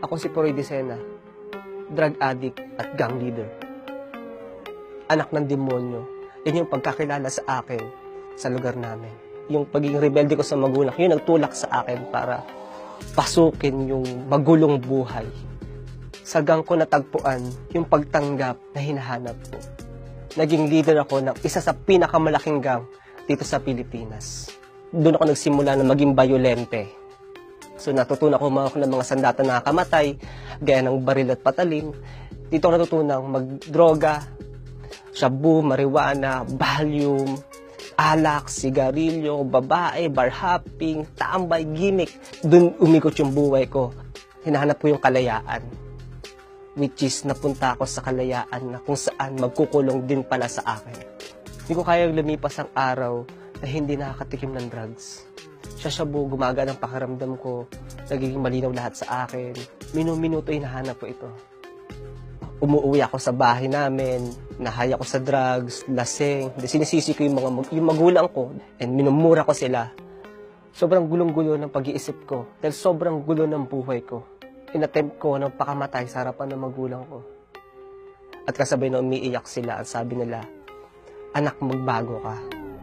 Ako si Poroy Dicena, drug addict at gang leader. Anak ng demonyo, yun yung pagkakilala sa akin sa lugar namin. Yung pagiging rebelde ko sa magulang, yun nagtulak sa akin para pasukin yung magulong buhay. Sa gang ko natagpuan yung pagtanggap na hinahanap ko. Naging leader ako ng isa sa pinakamalaking gang dito sa Pilipinas. Doon ako nagsimula na maging bayolente. So natutunan ko ng mga sandata na nakakamatay, gaya ng baril at patalim. Dito ako natutunang magdroga, shabu, marijuana, Valium, alak, sigarilyo, babae, bar hopping, tambay, gimmick. Doon umikot yung buhay ko. Hinahanap ko yung kalayaan. Which is napunta ako sa kalayaan na kung saan magkukulong din pala sa akin. Hindi ko kayang lumipas ang araw na hindi nakakatikim ng drugs. Sa shabu, gumagaan ang pakiramdam ko, nagiging malinaw lahat sa akin. Minuto hinahanap ko ito. Umuwi ako sa bahay namin, nahay ako sa drugs, lasing, sinisisi ko yung magulang ko, and minumura ko sila. Sobrang gulong-gulo ng pag-iisip ko, dahil sobrang gulo ng buhay ko. Inattempt ko ng pakamatay sa harapan ng magulang ko. At kasabay na umiiyak sila at sabi nila, "Anak, magbago ka."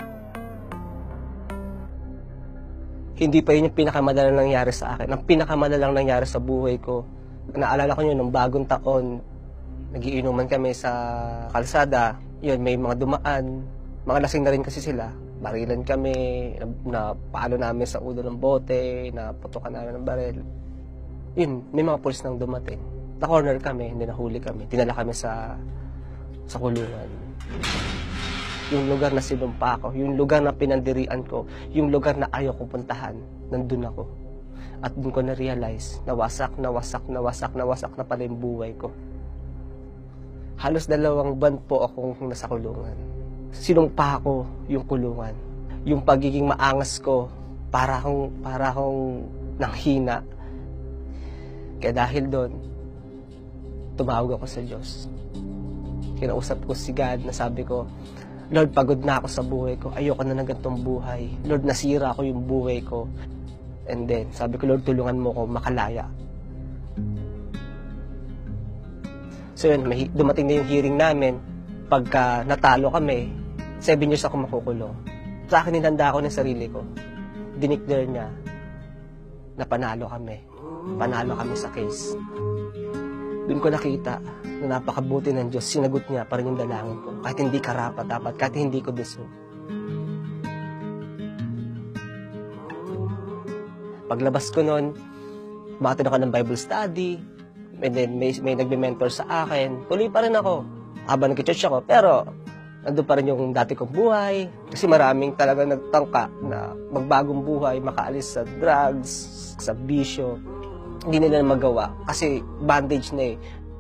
Hindi pa yun yung pinakamadalang nangyari sa akin. Ang pinakamadalang nangyari sa buhay ko, naalala ko yun, nung bagong taon, nagiinuman kami sa kalsada. Yun, may mga dumaan. Mga lasing na rin kasi sila. Barilan kami, na paano namin sa ulo ng bote, na putukan namin ng baril. Yun, may mga pulis nang dumating. Na-corner kami, hindi nahuli kami. Dinala kami sa kulungan. Yung lugar na sinumpa ko, yung lugar na pinandirian ko, yung lugar na ayaw ko puntahan, nandun ako. At doon ko na-realize, nawasak na pala yung buhay ko. Halos 2 buwan po akong nasa kulungan. Sinumpa ko yung kulungan. Yung pagiging maangas ko, para akong nanghina. Kaya dahil doon, tumawag ako sa Diyos. Kinausap ko si God na sabi ko, "Lord, pagod na ako sa buhay ko. Ayoko na ng ganitong buhay. Lord, nasira ko yung buhay ko." And then, sabi ko, "Lord, tulungan mo ko makalaya." So yun, dumating na yung hearing namin. Pagka natalo kami, 7 years ako makukulong. Sa akin, hinanda ako ng sarili ko. Dineclare niya na panalo kami. Panalo kami sa case. Doon ko nakita na napakabuti ng Diyos. Sinagot niya pa rin yung dalangin ko. Kahit hindi karapat dapat, kahit hindi ko deserve. Paglabas ko noon, umattend ako ng Bible study. And then may nagbe-mentor sa akin. Tuloy pa rin ako. Habang nag-church ako. Pero nandun pa rin yung dati kong buhay. Kasi maraming talaga nagtangka na magbagong buhay, makaalis sa drugs, sa bisyo. Hindi nila magawa kasi bandage na eh.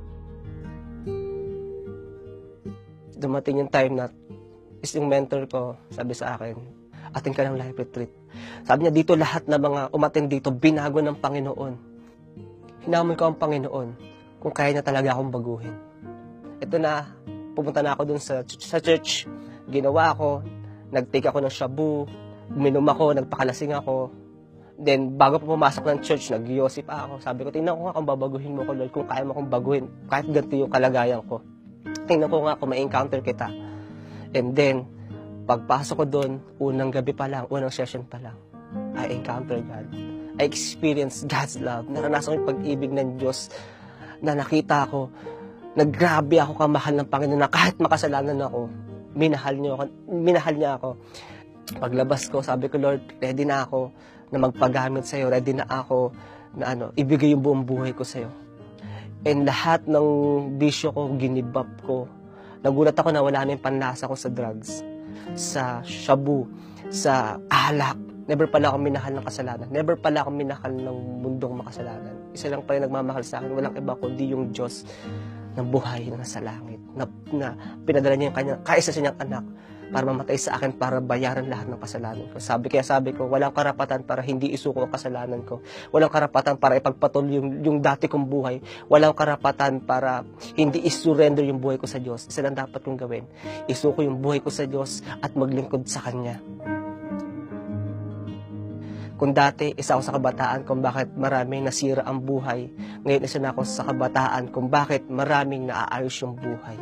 Dumating yung time na yung mentor ko, sabi sa akin, "Attend ka ng life retreat." Sabi niya, dito lahat na mga umattend dito, binago ng Panginoon. Hinamon ko ang Panginoon kung kaya niya talaga akong baguhin. Ito na, pumunta na ako dun sa church, ginawa ko, nag-take ako ng shabu, uminom ako, nagpakalasing ako. Then, bago pa pumasok ng church, nag-yosip ako. Sabi ko, tingnan ko nga kung babaguhin mo ko, Lord, kung kaya mo akong baguhin, kahit ganito yung kalagayan ko. Tingnan ko nga kung ma-encounter kita. And then, pagpasok ko doon, unang gabi pa lang, unang session pa lang, I encounter God. I experience God's love. Naranasan ko yung pag-ibig ng Diyos na nakita ko. Naggrabe ako kamahal ng Panginoon na kahit makasalanan ako, minahal niya ako. Paglabas ko, sabi ko, Lord, ready na ako na magpagamit sa'yo. Ready na ako na ibigay yung buong buhay ko sa'yo. And lahat ng bisyo ko, ginibap ko. Nagulat ako na wala na yung panlasa ko sa drugs, sa shabu, sa alak. Never pala akong minahal ng kasalanan. Never pala akong minahal ng mundong makasalanan. Isa lang pala nagmamahal sa akin. Walang iba kundi yung Diyos ng buhay na nasa langit. Na pinadala niya yung kanyang, kaisa sa niyang anak para mamatay sa akin para bayaran lahat ng kasalanan ko. Sabi ko, walang karapatan para hindi isuko ang kasalanan ko. Walang karapatan para ipagpatuloy yung dati kong buhay. Walang karapatan para hindi isurrender yung buhay ko sa Diyos. Isa lang dapat kong gawin. Isuko yung buhay ko sa Diyos at maglingkod sa Kanya. Kung dati, isa ako sa kabataan kung bakit maraming nasira ang buhay, ngayon isa na ako sa kabataan kung bakit maraming naaayos yung buhay.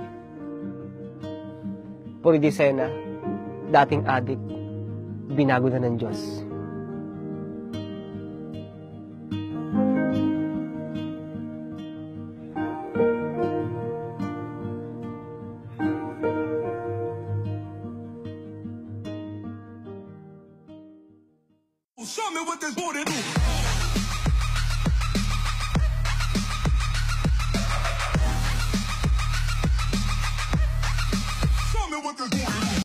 Puri Dicena, dating adik, binago na ng Diyos. Show me what this booty do.